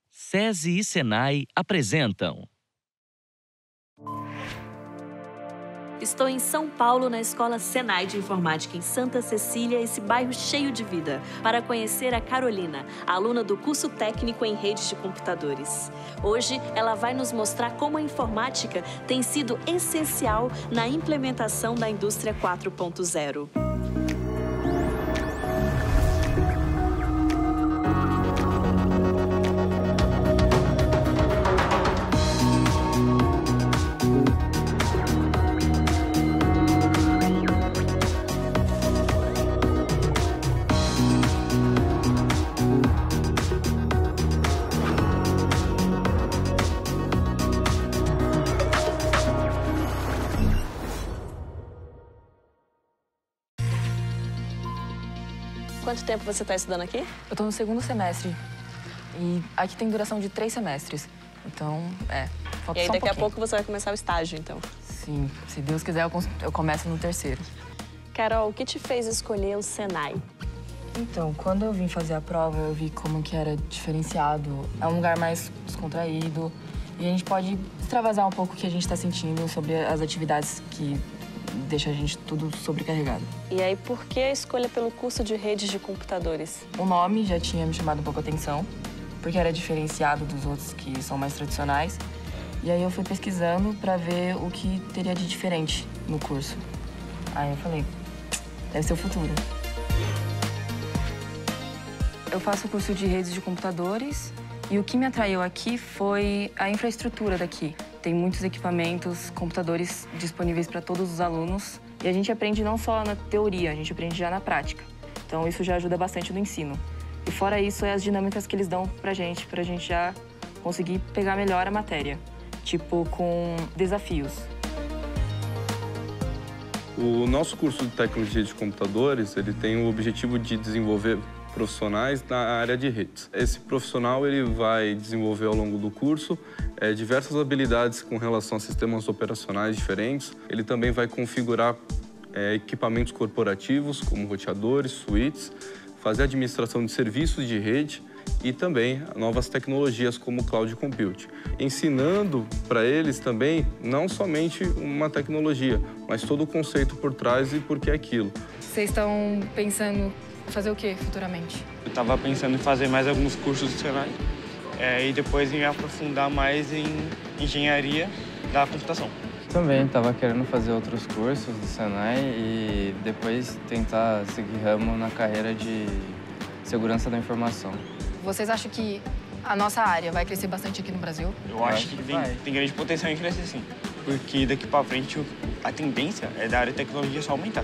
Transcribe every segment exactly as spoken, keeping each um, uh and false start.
SESI e Senai apresentam. Estou em São Paulo, na Escola Senai de Informática em Santa Cecília, esse bairro cheio de vida, para conhecer a Carolina, aluna do curso técnico em redes de computadores. Hoje, ela vai nos mostrar como a informática tem sido essencial na implementação da indústria quatro ponto zero. Quanto tempo você está estudando aqui? Eu estou no segundo semestre. E aqui tem duração de três semestres. Então, é, falta E aí só um daqui a pouquinho. pouco você vai começar o estágio, então. Sim, se Deus quiser, eu, eu começo no terceiro. Carol, o que te fez escolher o Senai? Então, quando eu vim fazer a prova, eu vi como que era diferenciado. É um lugar mais descontraído. E a gente pode extravasar um pouco o que a gente está sentindo sobre as atividades que deixa a gente tudo sobrecarregado. E aí, por que a escolha pelo curso de redes de computadores? O nome já tinha me chamado um pouco a atenção, porque era diferenciado dos outros que são mais tradicionais. E aí eu fui pesquisando para ver o que teria de diferente no curso. Aí eu falei, deve ser o futuro. Eu faço o curso de redes de computadores e o que me atraiu aqui foi a infraestrutura daqui. Tem muitos equipamentos, computadores disponíveis para todos os alunos. E a gente aprende não só na teoria, a gente aprende já na prática. Então isso já ajuda bastante no ensino. E fora isso, é as dinâmicas que eles dão pra gente, pra gente já conseguir pegar melhor a matéria. Tipo, com desafios. O nosso curso de Tecnologia de Computadores, ele tem o objetivo de desenvolver profissionais na área de redes. Esse profissional ele vai desenvolver ao longo do curso é, diversas habilidades com relação a sistemas operacionais diferentes. Ele também vai configurar é, equipamentos corporativos, como roteadores, switches, fazer administração de serviços de rede e também novas tecnologias como Cloud Computing. Ensinando para eles também não somente uma tecnologia, mas todo o conceito por trás e por que aquilo. Vocês estão pensando fazer o que futuramente? Eu estava pensando em fazer mais alguns cursos do Senai é, e depois me aprofundar mais em engenharia da computação. Também estava querendo fazer outros cursos do Senai e depois tentar seguir ramo na carreira de segurança da informação. Vocês acham que a nossa área vai crescer bastante aqui no Brasil? Eu, Eu acho, acho que, que tem, tem grande potencial em crescer, sim. Porque daqui para frente a tendência é da área de tecnologia só aumentar.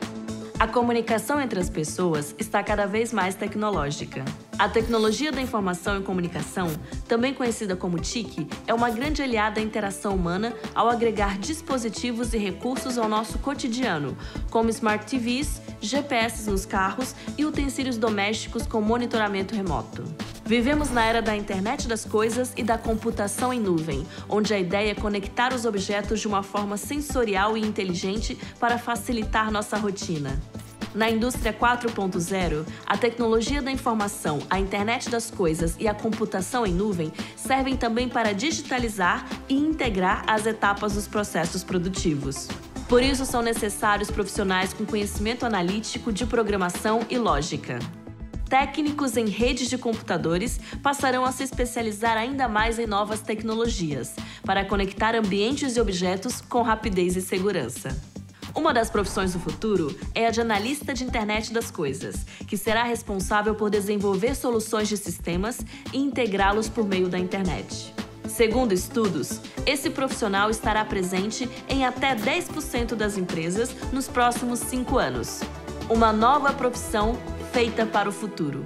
A comunicação entre as pessoas está cada vez mais tecnológica. A tecnologia da informação e comunicação, também conhecida como T I C, é uma grande aliada à interação humana ao agregar dispositivos e recursos ao nosso cotidiano, como Smart T Vs, G P S nos carros e utensílios domésticos com monitoramento remoto. Vivemos na era da internet das coisas e da computação em nuvem, onde a ideia é conectar os objetos de uma forma sensorial e inteligente para facilitar nossa rotina. Na indústria quatro ponto zero, a tecnologia da informação, a internet das coisas e a computação em nuvem servem também para digitalizar e integrar as etapas dos processos produtivos. Por isso, são necessários profissionais com conhecimento analítico de programação e lógica. Técnicos em redes de computadores passarão a se especializar ainda mais em novas tecnologias, para conectar ambientes e objetos com rapidez e segurança. Uma das profissões do futuro é a de analista de internet das coisas, que será responsável por desenvolver soluções de sistemas e integrá-los por meio da internet. Segundo estudos, esse profissional estará presente em até dez por cento das empresas nos próximos cinco anos. Uma nova profissão feita para o futuro.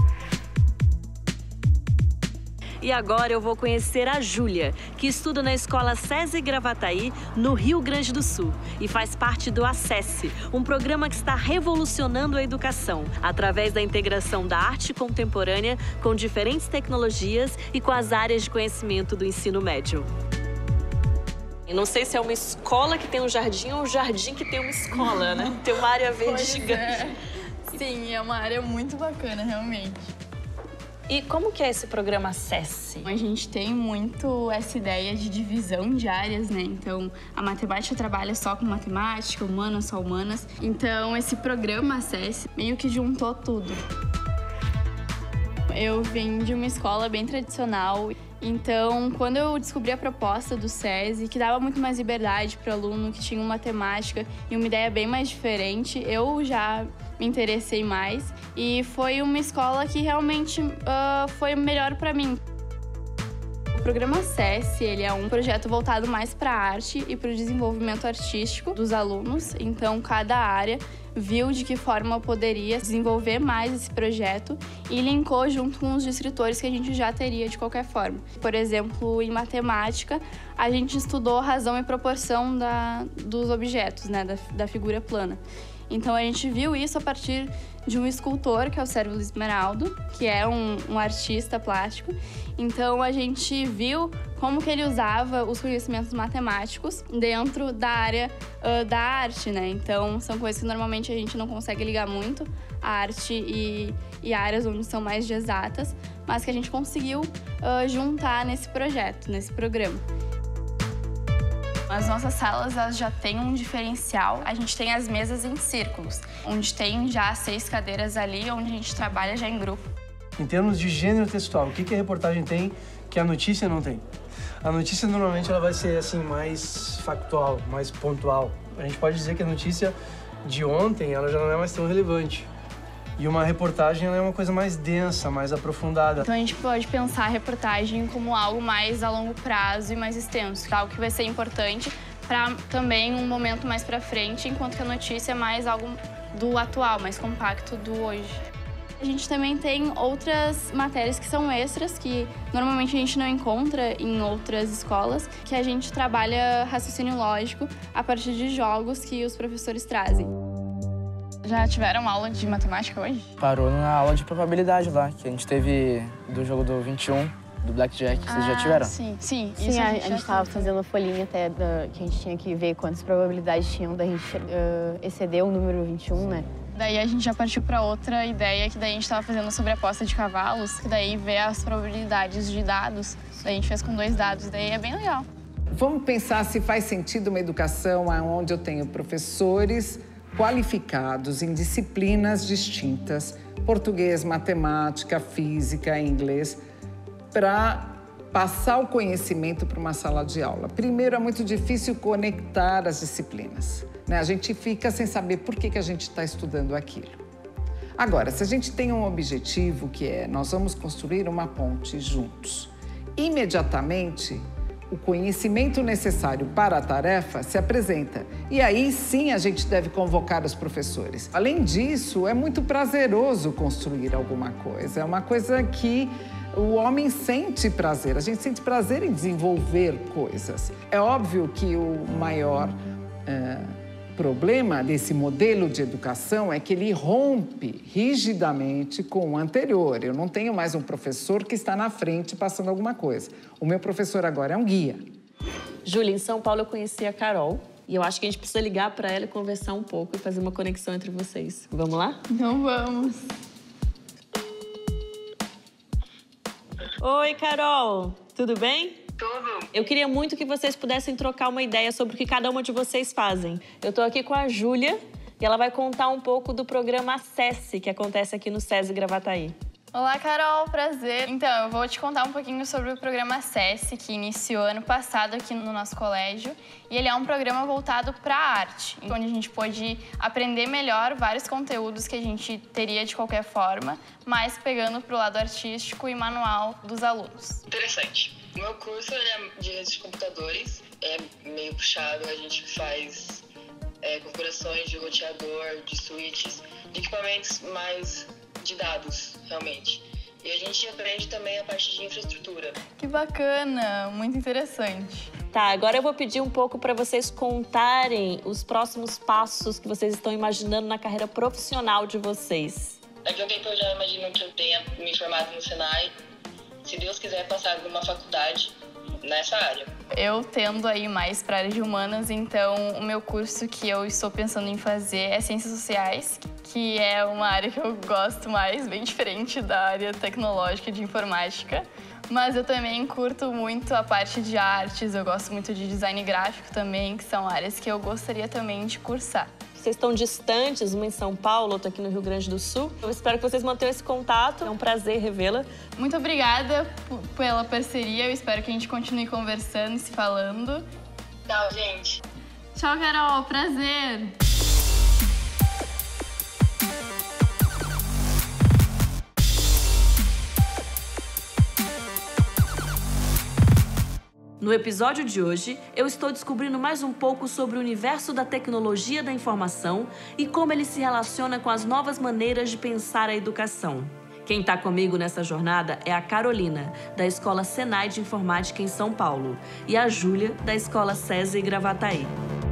E agora eu vou conhecer a Júlia, que estuda na escola SESI Gravataí, no Rio Grande do Sul, e faz parte do Acesse, um programa que está revolucionando a educação, através da integração da arte contemporânea com diferentes tecnologias e com as áreas de conhecimento do ensino médio. Eu não sei se é uma escola que tem um jardim ou um jardim que tem uma escola, né? Tem uma área verde Pois gigante. É. Sim, é uma área muito bacana, realmente. E como que é esse programa SESI? A gente tem muito essa ideia de divisão de áreas, né? Então, a matemática trabalha só com matemática, humanas só humanas. Então, esse programa SESI meio que juntou tudo. Eu vim de uma escola bem tradicional. Então, quando eu descobri a proposta do SESI, que dava muito mais liberdade para o aluno, que tinha uma temática e uma ideia bem mais diferente, eu já me interessei mais. E foi uma escola que realmente uh, foi melhor para mim. O programa SESI, ele é um projeto voltado mais para a arte e para o desenvolvimento artístico dos alunos. Então, cada área viu de que forma poderia desenvolver mais esse projeto e linkou junto com os escritores que a gente já teria de qualquer forma. Por exemplo, em matemática, a gente estudou razão e proporção da, dos objetos, né, da, da figura plana. Então, a gente viu isso a partir de um escultor, que é o Sérgio Esmeraldo, que é um, um artista plástico. Então, a gente viu como que ele usava os conhecimentos matemáticos dentro da área uh, da arte, né? Então, são coisas que normalmente a gente não consegue ligar muito, a arte e, e áreas onde são mais de exatas, mas que a gente conseguiu uh, juntar nesse projeto, nesse programa. As nossas salas, elas já têm um diferencial. A gente tem as mesas em círculos, onde tem já seis cadeiras ali, onde a gente trabalha já em grupo. Em termos de gênero textual, o que a reportagem tem que a notícia não tem? A notícia, normalmente, ela vai ser assim, mais factual, mais pontual. A gente pode dizer que a notícia de ontem, ela já não é mais tão relevante. E uma reportagem ela é uma coisa mais densa, mais aprofundada. Então a gente pode pensar a reportagem como algo mais a longo prazo e mais extenso, algo que vai ser importante para também um momento mais para frente, enquanto que a notícia é mais algo do atual, mais compacto do hoje. A gente também tem outras matérias que são extras, que normalmente a gente não encontra em outras escolas, que a gente trabalha raciocínio lógico a partir de jogos que os professores trazem. Já tiveram aula de matemática hoje? Parou na aula de probabilidade lá, que a gente teve do jogo do vinte e um, do Blackjack. Vocês ah, já tiveram? Sim, sim. Sim, isso a, a gente estava fazendo a folhinha até da, que a gente tinha que ver quantas probabilidades tinham da gente uh, exceder o número vinte e um, né? Daí a gente já partiu para outra ideia, que daí a gente estava fazendo sobre a aposta de cavalos, que daí vê as probabilidades de dados. Daí a gente fez com dois dados, daí é bem legal. Vamos pensar se faz sentido uma educação onde eu tenho professores qualificados em disciplinas distintas, português, matemática, física, inglês, para passar o conhecimento para uma sala de aula. Primeiro, é muito difícil conectar as disciplinas, né? A gente fica sem saber por que que a gente está estudando aquilo. Agora, se a gente tem um objetivo que é nós vamos construir uma ponte juntos, imediatamente o conhecimento necessário para a tarefa se apresenta. E aí sim a gente deve convocar os professores. Além disso, é muito prazeroso construir alguma coisa. É uma coisa que o homem sente prazer. A gente sente prazer em desenvolver coisas. É óbvio que o maior é, problema desse modelo de educação é que ele rompe rigidamente com o anterior. Eu não tenho mais um professor que está na frente passando alguma coisa. O meu professor agora é um guia. Júlia, em São Paulo eu conheci a Carol e eu acho que a gente precisa ligar para ela e conversar um pouco e fazer uma conexão entre vocês. Vamos lá? Então vamos. Oi, Carol. Tudo bem? Tudo. Eu queria muito que vocês pudessem trocar uma ideia sobre o que cada uma de vocês fazem. Eu tô aqui com a Júlia e ela vai contar um pouco do programa SESI, que acontece aqui no SESI Gravataí. Olá, Carol, prazer. Então, eu vou te contar um pouquinho sobre o programa SESI, que iniciou ano passado aqui no nosso colégio. E ele é um programa voltado para a arte, onde a gente pode aprender melhor vários conteúdos que a gente teria de qualquer forma, mas pegando para o lado artístico e manual dos alunos. Interessante. O meu curso é de redes de computadores, é meio puxado, a gente faz é, configurações de roteador, de switches, de equipamentos mais de dados, realmente. E a gente aprende também a parte de infraestrutura. Que bacana, muito interessante. Tá, agora eu vou pedir um pouco para vocês contarem os próximos passos que vocês estão imaginando na carreira profissional de vocês. Daqui a um tempo eu já imagino que eu tenha me formado no Senai, se Deus quiser passar numa faculdade nessa área. Eu tendo aí mais para a área de humanas, então o meu curso que eu estou pensando em fazer é Ciências Sociais, que é uma área que eu gosto mais, bem diferente da área tecnológica de informática. Mas eu também curto muito a parte de artes, eu gosto muito de design gráfico também, que são áreas que eu gostaria também de cursar. Vocês estão distantes, uma em São Paulo, outra aqui no Rio Grande do Sul. Eu espero que vocês mantenham esse contato. É um prazer revê-la. Muito obrigada pela parceria. Eu espero que a gente continue conversando e se falando. Tchau, gente. Tchau, Carol. Prazer. No episódio de hoje, eu estou descobrindo mais um pouco sobre o universo da tecnologia da informação e como ele se relaciona com as novas maneiras de pensar a educação. Quem está comigo nessa jornada é a Carolina, da Escola Senai de Informática em São Paulo, e a Júlia, da Escola SESI Gravataí.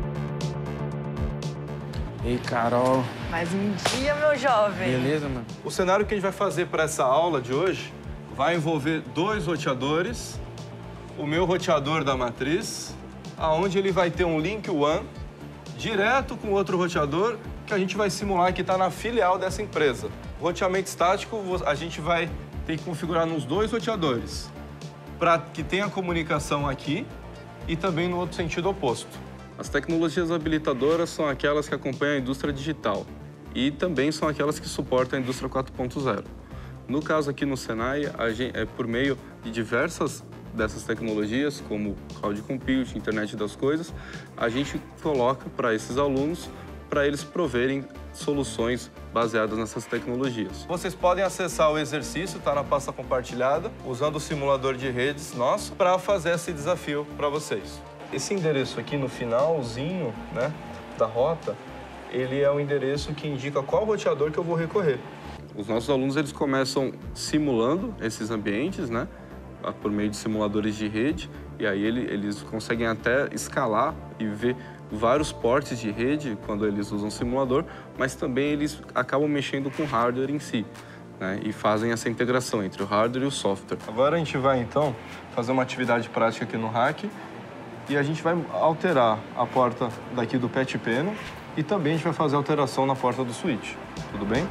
Ei, Carol. Mais um dia, meu jovem. Beleza, mano? O cenário que a gente vai fazer para essa aula de hoje vai envolver dois roteadores, o meu roteador da matriz, aonde ele vai ter um link WAN direto com outro roteador que a gente vai simular que está na filial dessa empresa. O roteamento estático a gente vai ter que configurar nos dois roteadores para que tenha comunicação aqui e também no outro sentido oposto. As tecnologias habilitadoras são aquelas que acompanham a indústria digital e também são aquelas que suportam a indústria quatro ponto zero. No caso aqui no Senai, a gente, é por meio de diversas dessas tecnologias, como cloud computing, internet das coisas, a gente coloca para esses alunos para eles proverem soluções baseadas nessas tecnologias. Vocês podem acessar o exercício, está na pasta compartilhada, usando o simulador de redes nosso, para fazer esse desafio para vocês. Esse endereço aqui no finalzinho, né, da rota, ele é o endereço que indica qual roteador que eu vou recorrer. Os nossos alunos eles começam simulando esses ambientes, né, por meio de simuladores de rede, e aí ele, eles conseguem até escalar e ver vários portes de rede quando eles usam o simulador, mas também eles acabam mexendo com o hardware em si, né, e fazem essa integração entre o hardware e o software. Agora a gente vai, então, fazer uma atividade prática aqui no hack, e a gente vai alterar a porta daqui do Pet Panel, e também a gente vai fazer alteração na porta do switch. Tudo bem?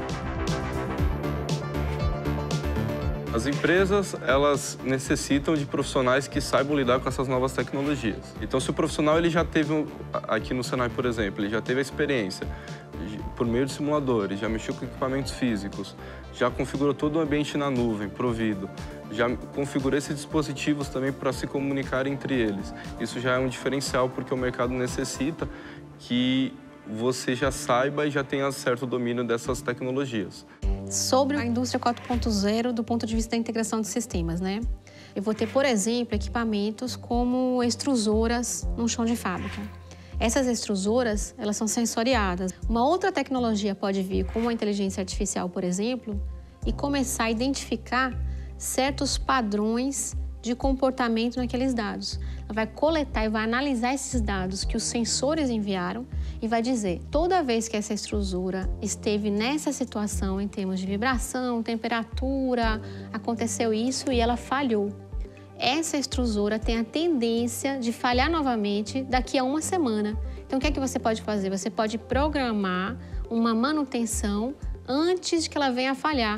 As empresas, elas necessitam de profissionais que saibam lidar com essas novas tecnologias. Então, se o profissional ele já teve, aqui no Senai, por exemplo, ele já teve a experiência por meio de simuladores, já mexeu com equipamentos físicos, já configurou todo o ambiente na nuvem, provido, já configurou esses dispositivos também para se comunicar entre eles. Isso já é um diferencial, porque o mercado necessita que você já saiba e já tenha certo domínio dessas tecnologias. Sobre a indústria quatro ponto zero do ponto de vista da integração de sistemas, né? Eu vou ter, por exemplo, equipamentos como extrusoras num chão de fábrica. Essas extrusoras, elas são sensoriadas. Uma outra tecnologia pode vir, como a inteligência artificial, por exemplo, e começar a identificar certos padrões de comportamento naqueles dados. Ela vai coletar e vai analisar esses dados que os sensores enviaram e vai dizer, toda vez que essa extrusora esteve nessa situação em termos de vibração, temperatura, aconteceu isso e ela falhou. Essa extrusora tem a tendência de falhar novamente daqui a uma semana. Então, o que é que você pode fazer? Você pode programar uma manutenção antes de que ela venha a falhar.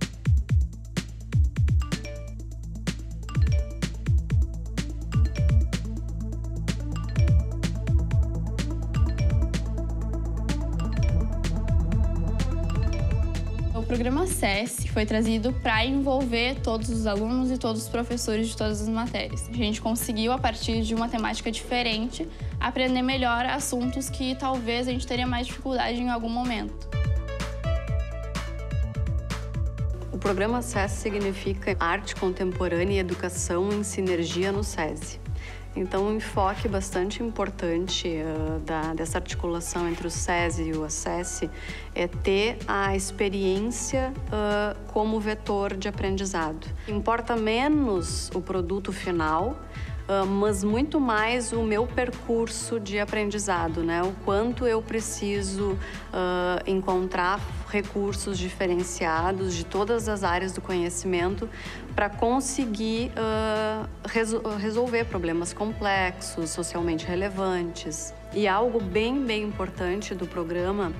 O programa SESI foi trazido para envolver todos os alunos e todos os professores de todas as matérias. A gente conseguiu, a partir de uma temática diferente, aprender melhor assuntos que talvez a gente teria mais dificuldade em algum momento. O programa SESI significa Arte Contemporânea e Educação em Sinergia no SESI. Então, um enfoque bastante importante uh, da, dessa articulação entre o SESI e o ACESSI é ter a experiência uh, como vetor de aprendizado. Importa menos o produto final, uh, mas muito mais o meu percurso de aprendizado, né? O quanto eu preciso uh, encontrar recursos diferenciados de todas as áreas do conhecimento para conseguir uh, resol- resolver problemas complexos, socialmente relevantes. E algo bem, bem importante do programa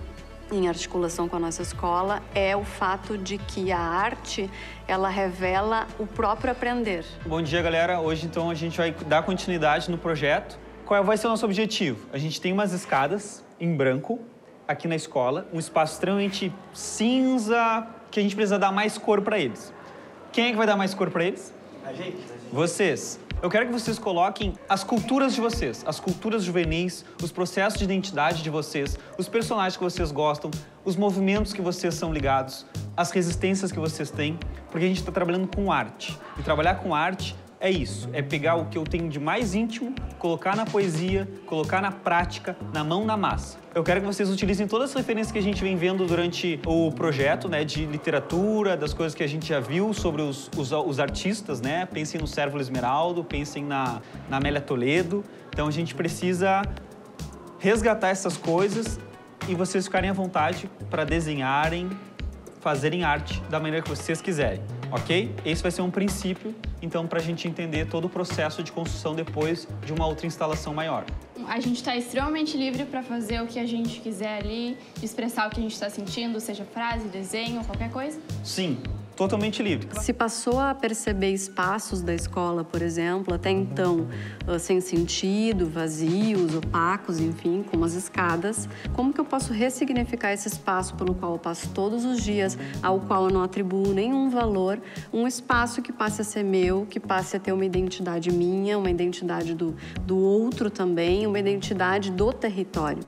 em articulação com a nossa escola, é o fato de que a arte, ela revela o próprio aprender. Bom dia, galera. Hoje, então, a gente vai dar continuidade no projeto. Qual vai ser o nosso objetivo? A gente tem umas escadas em branco aqui na escola, um espaço extremamente cinza, que a gente precisa dar mais cor para eles. Quem é que vai dar mais cor para eles? A gente. Vocês. Eu quero que vocês coloquem as culturas de vocês, as culturas juvenis, os processos de identidade de vocês, os personagens que vocês gostam, os movimentos que vocês são ligados, as resistências que vocês têm, porque a gente está trabalhando com arte. E trabalhar com arte é isso, é pegar o que eu tenho de mais íntimo, colocar na poesia, colocar na prática, na mão, na massa. Eu quero que vocês utilizem todas as referências que a gente vem vendo durante o projeto, né, de literatura, das coisas que a gente já viu sobre os, os, os artistas, né? Pensem no Cérvulo Esmeraldo, pensem na, na Amélia Toledo. Então a gente precisa resgatar essas coisas e vocês ficarem à vontade para desenharem, fazerem arte da maneira que vocês quiserem, ok? Esse vai ser um princípio, então, para a gente entender todo o processo de construção depois de uma outra instalação maior. A gente está extremamente livre para fazer o que a gente quiser ali, expressar o que a gente está sentindo, seja frase, desenho, qualquer coisa? Sim. Totalmente livre. Se passou a perceber espaços da escola, por exemplo, até então sem sentido, vazios, opacos, enfim, como as escadas, como que eu posso ressignificar esse espaço pelo qual eu passo todos os dias, ao qual eu não atribuo nenhum valor, um espaço que passe a ser meu, que passe a ter uma identidade minha, uma identidade do, do outro também, uma identidade do território.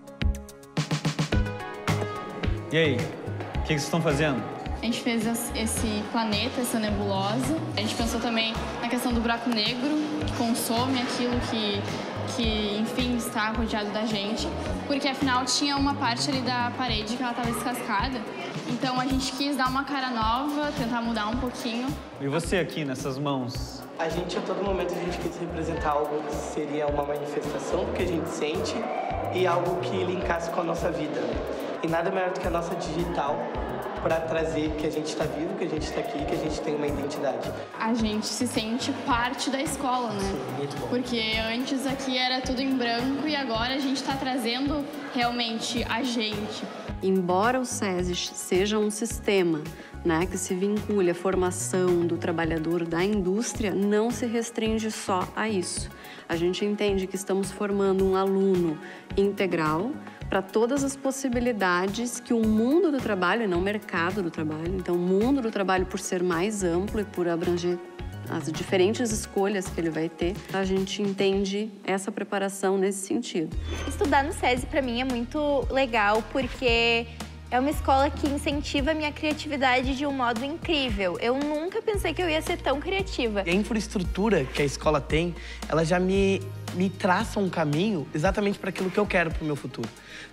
E aí, o que vocês estão fazendo? A gente fez esse planeta, essa nebulosa. A gente pensou também na questão do buraco negro, que consome aquilo que, que enfim, está rodeado da gente. Porque, afinal, tinha uma parte ali da parede que ela estava descascada. Então, a gente quis dar uma cara nova, tentar mudar um pouquinho. E você aqui, nessas mãos? A gente, a todo momento, a gente quis representar algo que seria uma manifestação do que a gente sente e algo que linkasse com a nossa vida. E nada melhor do que a nossa digital, para trazer que a gente está vivo, que a gente está aqui, que a gente tem uma identidade. A gente se sente parte da escola, né? Sim, muito bom. Porque antes aqui era tudo em branco e agora a gente está trazendo realmente a gente. Embora o SESI seja um sistema, né, que se vincule à formação do trabalhador da indústria, não se restringe só a isso. A gente entende que estamos formando um aluno integral para todas as possibilidades que o mundo do trabalho, e não o mercado do trabalho, então o mundo do trabalho, por ser mais amplo e por abranger as diferentes escolhas que ele vai ter, a gente entende essa preparação nesse sentido. Estudar no SESI, para mim, é muito legal, porque é uma escola que incentiva a minha criatividade de um modo incrível. Eu nunca pensei que eu ia ser tão criativa. A infraestrutura que a escola tem, ela já me, me traça um caminho exatamente para aquilo que eu quero para o meu futuro.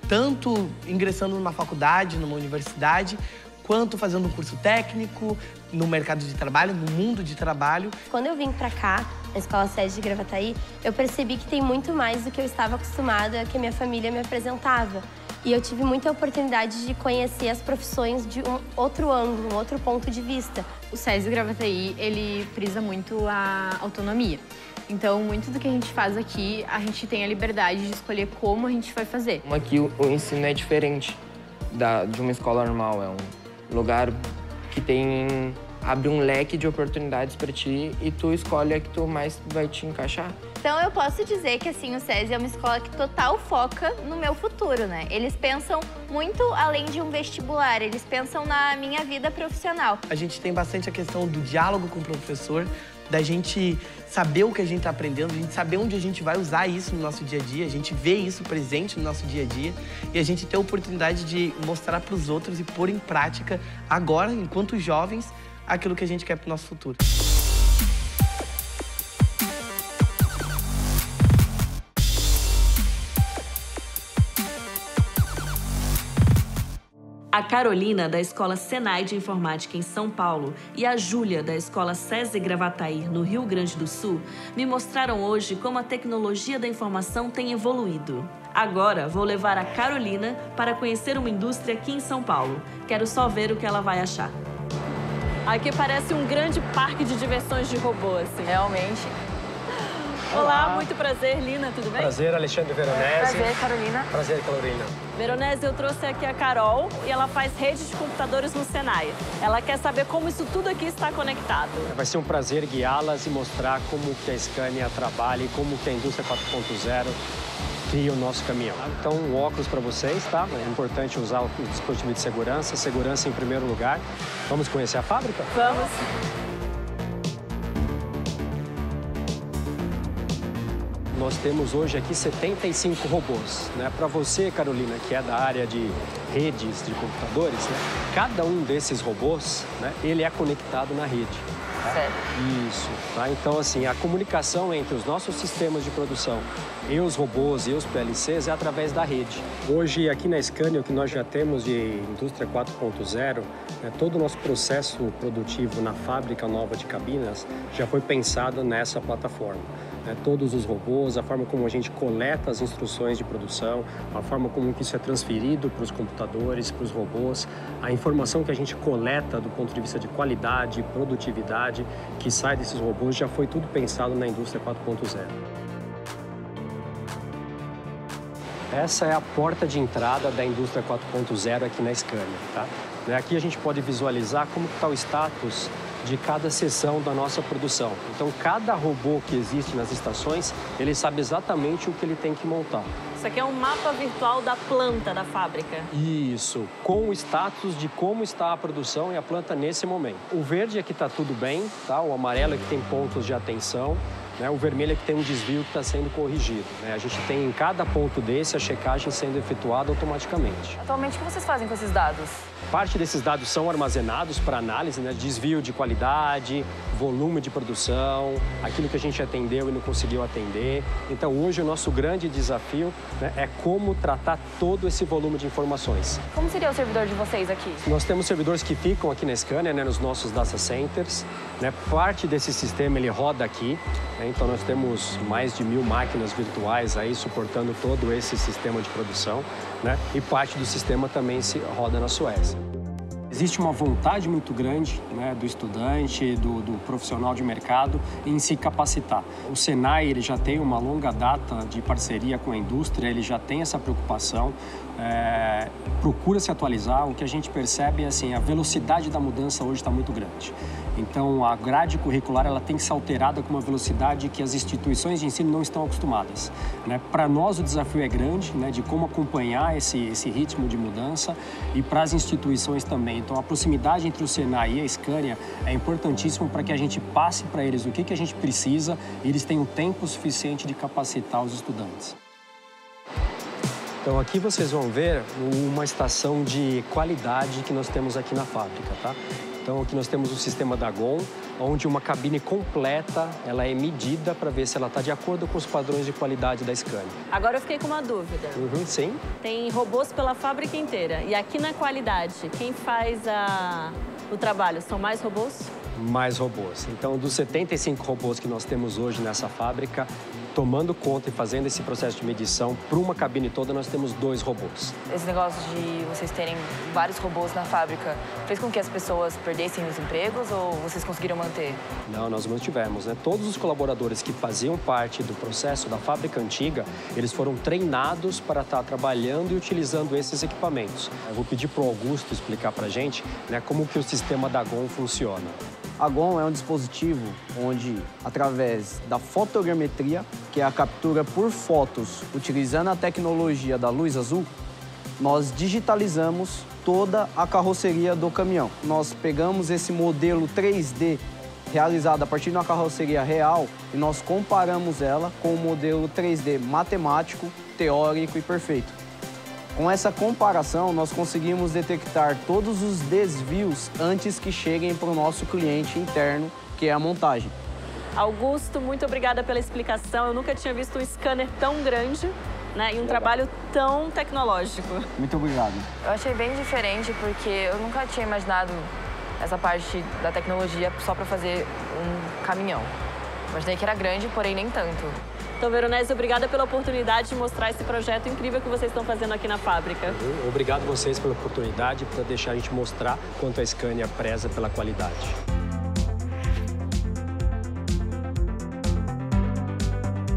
Tanto ingressando numa faculdade, numa universidade, quanto fazendo um curso técnico, no mercado de trabalho, no mundo de trabalho. Quando eu vim para cá, na Escola SESI de Gravataí, eu percebi que tem muito mais do que eu estava acostumada, que a minha família me apresentava. E eu tive muita oportunidade de conhecer as profissões de um outro ângulo, um outro ponto de vista. O SESI Gravataí, ele prisa muito a autonomia. Então, muito do que a gente faz aqui, a gente tem a liberdade de escolher como a gente vai fazer. Aqui o ensino é diferente da, de uma escola normal. É um lugar que tem... abre um leque de oportunidades para ti e tu escolhe a que tu mais vai te encaixar. Então eu posso dizer que assim, o SESI é uma escola que total foca no meu futuro, né? Eles pensam muito além de um vestibular, eles pensam na minha vida profissional. A gente tem bastante a questão do diálogo com o professor, da gente saber o que a gente está aprendendo, a gente saber onde a gente vai usar isso no nosso dia a dia, a gente vê isso presente no nosso dia a dia e a gente ter a oportunidade de mostrar para os outros e pôr em prática agora, enquanto jovens, aquilo que a gente quer para o nosso futuro. A Carolina, da Escola Senai de Informática em São Paulo, e a Júlia, da Escola SESI Gravataí, no Rio Grande do Sul, me mostraram hoje como a tecnologia da informação tem evoluído. Agora, vou levar a Carolina para conhecer uma indústria aqui em São Paulo. Quero só ver o que ela vai achar. Aqui parece um grande parque de diversões de robôs, assim. Realmente. Olá, muito prazer, Lina, tudo bem? Prazer, Alexandre Veronese. Prazer, Carolina. Prazer, Carolina. Veronese, eu trouxe aqui a Carol e ela faz rede de computadores no Senai. Ela quer saber como isso tudo aqui está conectado. Vai ser um prazer guiá-las e mostrar como que a Scania trabalha e como que a indústria quatro ponto zero cria o nosso caminhão. Então, um óculos para vocês, tá? É importante usar o dispositivo de segurança, segurança em primeiro lugar. Vamos conhecer a fábrica? Vamos. Nós temos hoje aqui setenta e cinco robôs, né? Para você, Carolina, que é da área de redes de computadores, né? Cada um desses robôs, né? Ele é conectado na rede. Tá? Certo. Isso, tá? Então, assim, a comunicação entre os nossos sistemas de produção e os robôs e os P L Cs é através da rede. Hoje, aqui na Scania, o que nós já temos de indústria quatro ponto zero, né, todo o nosso processo produtivo na fábrica nova de cabinas já foi pensado nessa plataforma. Né, todos os robôs, a forma como a gente coleta as instruções de produção, a forma como isso é transferido para os computadores, para os robôs, a informação que a gente coleta do ponto de vista de qualidade, produtividade, que sai desses robôs, já foi tudo pensado na indústria quatro ponto zero. Essa é a porta de entrada da indústria quatro ponto zero aqui na Scania, tá? Aqui a gente pode visualizar como está o status de cada seção da nossa produção. Então, cada robô que existe nas estações, ele sabe exatamente o que ele tem que montar. Isso aqui é um mapa virtual da planta da fábrica. Isso, com o status de como está a produção e a planta nesse momento. O verde aqui está tudo bem, tá? O amarelo aqui tem pontos de atenção. Né? O vermelho é que tem um desvio que está sendo corrigido. Né? A gente tem em cada ponto desse a checagem sendo efetuada automaticamente. Atualmente, o que vocês fazem com esses dados? Parte desses dados são armazenados para análise, né? Desvio de qualidade, volume de produção, aquilo que a gente atendeu e não conseguiu atender. Então, hoje, o nosso grande desafio, né, é como tratar todo esse volume de informações. Como seria o servidor de vocês aqui? Nós temos servidores que ficam aqui na Scania, né, nos nossos data centers. Né? Parte desse sistema ele roda aqui. Né? Então, nós temos mais de mil máquinas virtuais aí suportando todo esse sistema de produção. Né? E parte do sistema também se roda na Suécia. Existe uma vontade muito grande, né, do estudante, do, do profissional de mercado em se capacitar. O Senai ele já tem uma longa data de parceria com a indústria, ele já tem essa preocupação, é, procura se atualizar. O que a gente percebe é assim, a velocidade da mudança hoje está muito grande. Então, a grade curricular ela tem que ser alterada com uma velocidade que as instituições de ensino não estão acostumadas. Né? Para nós, o desafio é grande, né, de como acompanhar esse, esse ritmo de mudança e para as instituições também. Então, a proximidade entre o Senai e a Scania é importantíssimo para que a gente passe para eles o que, que a gente precisa e eles tenham tempo suficiente de capacitar os estudantes. Então, aqui vocês vão ver uma estação de qualidade que nós temos aqui na fábrica, tá? Então, aqui nós temos o sistema da G O N, onde uma cabine completa ela é medida para ver se ela está de acordo com os padrões de qualidade da Scania. Agora eu fiquei com uma dúvida. Uhum, sim. Tem robôs pela fábrica inteira. E aqui na qualidade, quem faz a... o trabalho? São mais robôs? Mais robôs. Então, dos setenta e cinco robôs que nós temos hoje nessa fábrica, tomando conta e fazendo esse processo de medição para uma cabine toda, nós temos dois robôs. Esse negócio de vocês terem vários robôs na fábrica fez com que as pessoas perdessem os empregos ou vocês conseguiram manter? Não, nós mantivemos, né? Todos os colaboradores que faziam parte do processo da fábrica antiga, eles foram treinados para estar trabalhando e utilizando esses equipamentos. Eu vou pedir para o Augusto explicar para a gente, né, como que o sistema da G O N funciona. A G O N é um dispositivo onde, através da fotogrametria, que é a captura por fotos, utilizando a tecnologia da luz azul, nós digitalizamos toda a carroceria do caminhão. Nós pegamos esse modelo três D realizado a partir de uma carroceria real e nós comparamos ela com o modelo três D matemático, teórico e perfeito. Com essa comparação, nós conseguimos detectar todos os desvios antes que cheguem para o nosso cliente interno, que é a montagem. Augusto, muito obrigada pela explicação. Eu nunca tinha visto um scanner tão grande, né, e um trabalho tão tecnológico. Muito obrigado. Eu achei bem diferente porque eu nunca tinha imaginado essa parte da tecnologia só para fazer um caminhão. Imaginei que era grande, porém nem tanto. Então, Veronese, obrigada pela oportunidade de mostrar esse projeto incrível que vocês estão fazendo aqui na fábrica. Obrigado a vocês pela oportunidade, por deixar a gente mostrar quanto a Scania preza pela qualidade.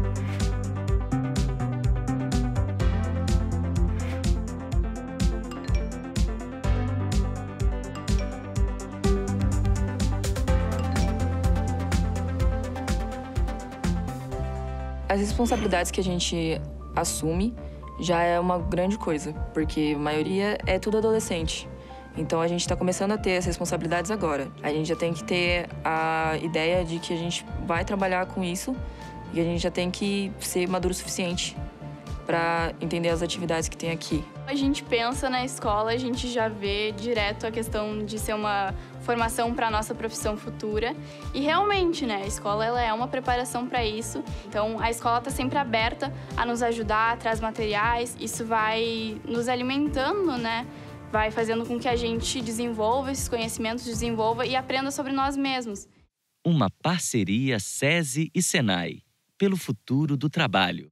As responsabilidades que a gente assume já é uma grande coisa, porque a maioria é tudo adolescente. Então a gente está começando a ter as responsabilidades agora. A gente já tem que ter a ideia de que a gente vai trabalhar com isso e a gente já tem que ser maduro o suficiente para entender as atividades que tem aqui. A gente pensa na escola, a gente já vê direto a questão de ser uma formação para a nossa profissão futura. E realmente, né, a escola ela é uma preparação para isso. Então, a escola está sempre aberta a nos ajudar, traz materiais. Isso vai nos alimentando, né? Vai fazendo com que a gente desenvolva esses conhecimentos, desenvolva e aprenda sobre nós mesmos. Uma parceria SESI e SENAI, pelo futuro do trabalho.